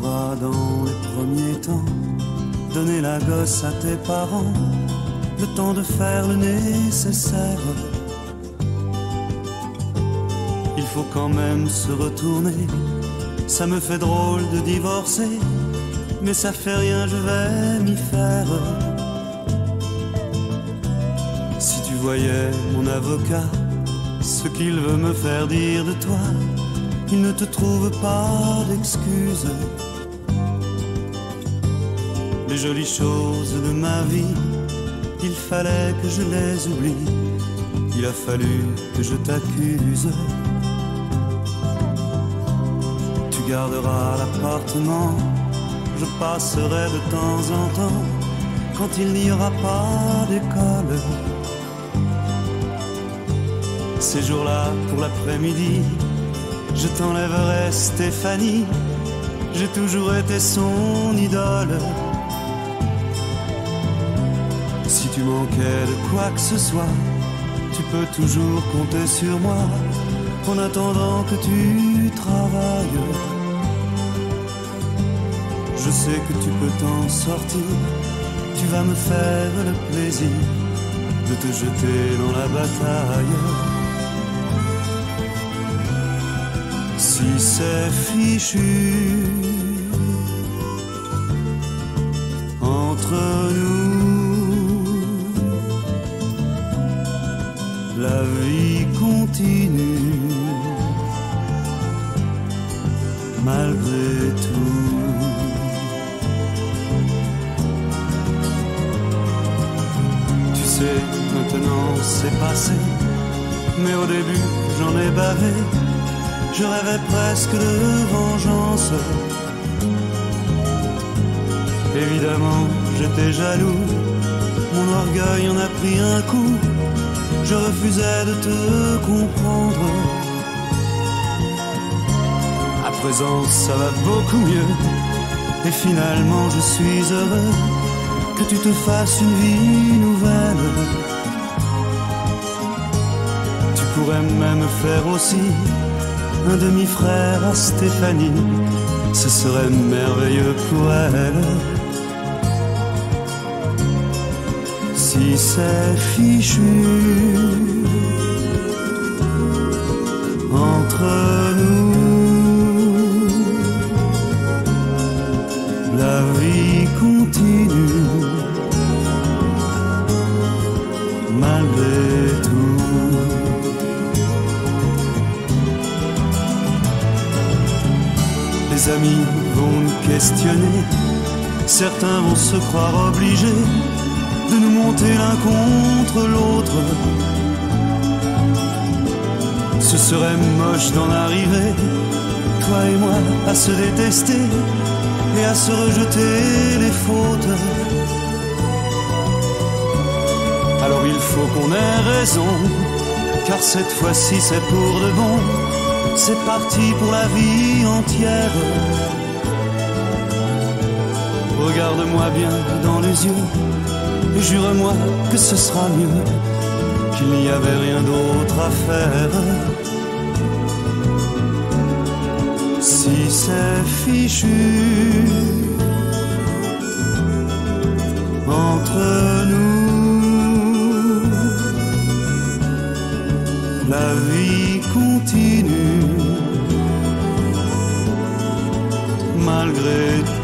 va dans les premiers temps donner la gosse à tes parents, le temps de faire le nécessaire. Il faut quand même se retourner, ça me fait drôle de divorcer, mais ça fait rien, je vais m'y faire. Si tu voyais mon avocat, ce qu'il veut me faire dire de toi, il ne te trouve pas d'excuses. Les jolies choses de ma vie, il fallait que je les oublie, il a fallu que je t'accuse. Tu garderas l'appartement, je passerai de temps en temps, quand il n'y aura pas d'école. Ces jours-là, pour l'après-midi, je t'enlèverai Stéphanie, j'ai toujours été son idole. Si tu manquais de quoi que ce soit, tu peux toujours compter sur moi, en attendant que tu travailles. Je sais que tu peux t'en sortir, tu vas me faire le plaisir de te jeter dans la bataille. Si c'est fichu entre nous, la vie continue malgré tout. Tu sais, maintenant c'est passé, mais au début j'en ai bavé. Je rêvais presque de vengeance. Évidemment, j'étais jaloux, mon orgueil en a pris un coup. Je refusais de te comprendre. À présent, ça va beaucoup mieux, et finalement, je suis heureux que tu te fasses une vie nouvelle. Tu pourrais même faire aussi un demi-frère à Stéphanie, ce serait merveilleux pour elle. Si c'est fichu entre nous, la vie continue malgré tout. Les amis vont nous questionner, certains vont se croire obligés de nous monter l'un contre l'autre. Ce serait moche d'en arriver, toi et moi, à se détester et à se rejeter les fautes. Alors il faut qu'on ait raison, car cette fois-ci c'est pour de bon. C'est parti pour la vie entière. Regarde-moi bien dans les yeux et jure-moi que ce sera mieux, qu'il n'y avait rien d'autre à faire. Si c'est fichu entre nous, la vie continue malgré tout.